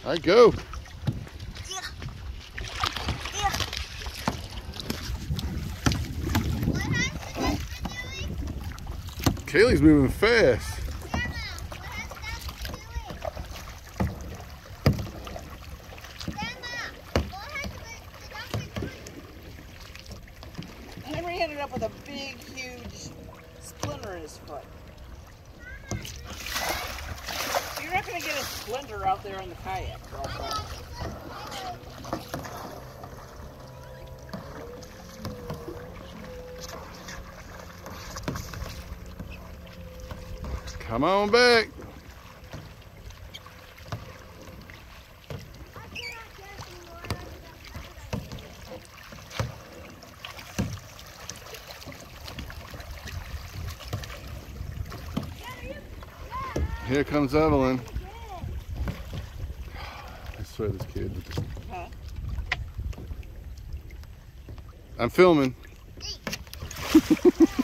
I go. Kaylee's moving fast. Henry ended up with a big, huge splinter in his foot. You're not going to get a splinter out there in the kayak. Come on back. Here comes Evelyn. I swear this kid. Huh? I'm filming.